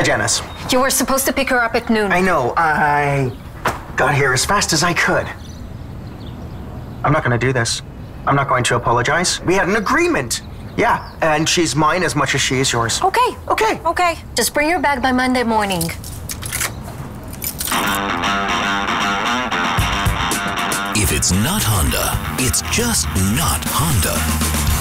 Janice. You were supposed to pick her up at noon. I know. I got here as fast as I could. I'm not going to do this. I'm not going to apologize. We had an agreement. Yeah, and she's mine as much as she is yours. Okay. Okay. Okay. Just bring her back by Monday morning. If it's not Honda, it's just not Honda.